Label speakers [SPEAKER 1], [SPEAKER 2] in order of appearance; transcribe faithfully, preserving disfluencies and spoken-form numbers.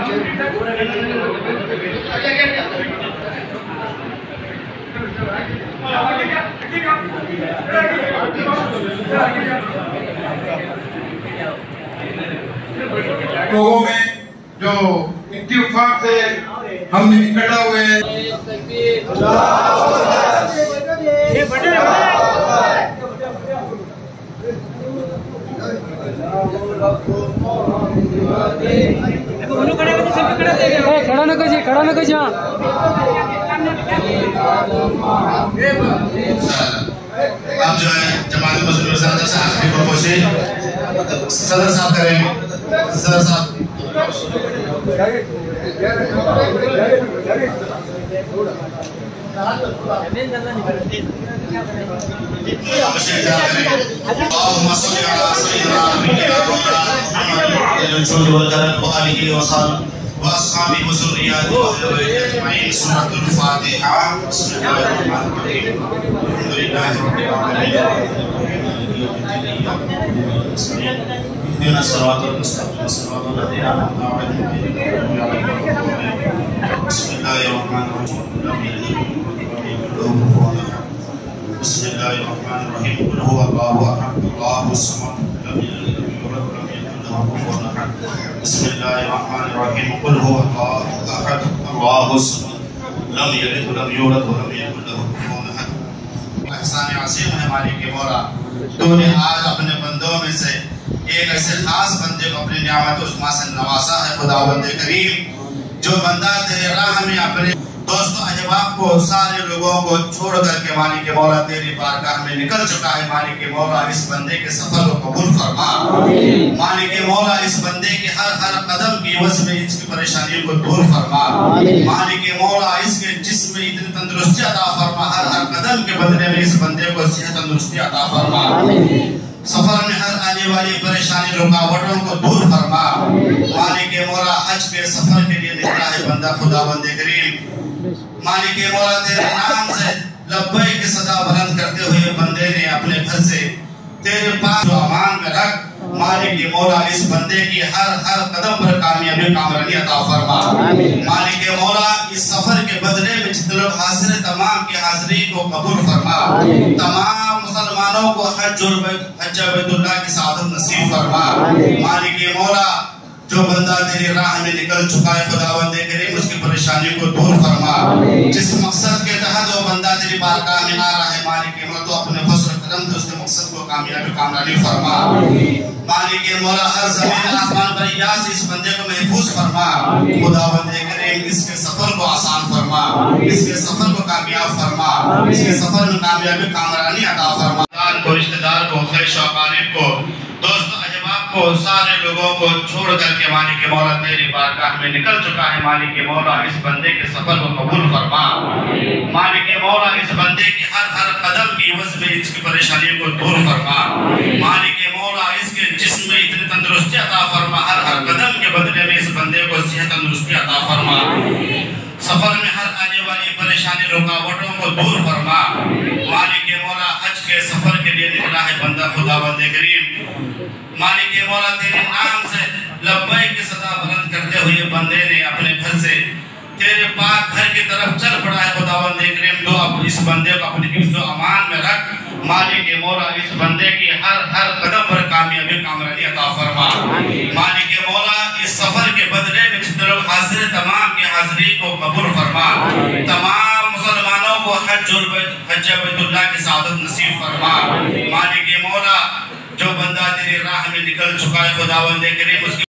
[SPEAKER 1] लोगों में जो इत्तेफाक से हमने इकट्ठा हुए
[SPEAKER 2] खड़ा न करिए खड़ा न करिए
[SPEAKER 3] अब जो है जमात मजदूर सदर साहब की प्रपोजल सदर साहब करेंगे सदर साहब وأصحابه وذرياته وأهل بيته أجمعين. سورة الفاتحة. بسم الله الرحمن الرحيم. الحمد لله رب العالمين. اهدنا الصراط المستقيم صراط الذين أنعمت عليهم غير المغضوب عليهم ولا الضالين. بسم الله الرحمن الرحيم. بسم الله الرحمن الرحيم. قل هو الله أحد الله الصمد لم يلد ولم يولد ولم يكن له كفوا أحد. بسم الله الرحمن الرحيم. قل هو الله أحد الله الصمد لم يلد ولم يولد ولم يكن له كفوا أحد. احسان عظیم ہے مالک مولا، تو نے آج اپنے بندوں میں سے ایک ایسے خاص بندے کو اپنی نعمت عظمیٰ سے نوازا ہے خداوند کریم، جو بندہ تیرے راہ میں اپنے دوستوں احباب کو سارے لوگوں کو چھوڑ کر کے مالک مولا تیری بارگاہ میں نکل چکا ہے۔ مالک مولا اس بندے کے سفر کو قبول فرما، مالک مولا اس بندے کے ہر ہر قدم کی عوض میں اس کی پریشانیوں کو دور فرما، مالک مولا اس کے جسم میں اتنی تندرستی عطا فرما، ہر ہر قدم کے بدلے میں اس بندے کو صحت تندرستی عطا فرما، سفر میں ہر آنے والی پریشانی رکاوٹوں کو دور فرما۔ مالک مولا حج کے سفر کے لیے نکلا ہے بندہ خداوند کریم، مالک مولا تیرے نام سے لبیک کی صدا بلند کرتے ہوئے بندے نے اپنے گھر سے تیرے پاس جو امان میں رکھ، مالک مولا اس بندے کی ہر ہر قدم پر کامیابی کامرانی عطا فرما۔ مالک مولا اس سفر کے بدلے میں جتنے لوگ حاضر تمام کی حاضری کو قبول فرما، تمام مسلمانوں کو حج بیت اللہ کی سعادت نصیب فرما۔ مالک مولا جو بندہ تیری راہ میں نکل چکا ہے خداوند کریم اس کی پریشانی کو دور فرما، جس مقصد کے تحت وہ بندہ تیری بارگاہ میں آ رہا ہے مالک مولا تو اپنے فضل و کرم سے اس کے مقصد کو کامیابی کامرانی فرما۔ مالک مولا ہر زمین آسمان پر یا سے اس بندے کو محفوظ فرما، خداوند کریم اس کے سفر کو آسان فرما، اس کے سفر کو کامیاب فرما، اس کے سفر میں کامیابی کامرانی عطا فرما۔ کو رشتہ دار کو خیش و اقارب کو دوستوں احباب کو سارے لوگوں کو چھوڑ کر کے مالک مولا تیری بارگاہ میں نکل چکا ہے، مالک مولا اس بندے کے سفر کو قبول فرما، مالک مولا اس بندے کی ہر ہر قدم کی عوض میں اس کی پریشانیوں کو دور فرما، مالک مولا اس کے جسم میں اتنی تندرستی عطا فرما، ہر ہر قدم کے بدلے میں اس بندے کو صحت تندرستی عطا فرما، سفر میں ہر آنے والی پریشانی رکاوٹوں کو دور فرما۔ مالک مولا حج کے سفر کے لیے نکلا ہے بندہ خداوند کریم، مالک مولا تیرے نام سے لبیک کی صدا بلند کرتے ہوئے بندے نے اپنے گھر سے تیرے پاک گھر کی طرف چل پڑا ہے خداوند کریم، تو اب اس بندے کو اپنی حفظ و امان میں رکھ، مالک مولا اس بندے کی ہر ہر قدم پر کامیابی کامرانی عطا فرما۔ مالک مولا اس سفر کے بدلے میں جتنے لوگ حاضر تمام کی حاضری کو قبول فرما، تمام مسلمانوں کو حج بیت اللہ کی سعادت نصیب فرما۔ مالک مولا جو بندہ تیری راہ میں نکل چکا ہے خداوند کریم اس کی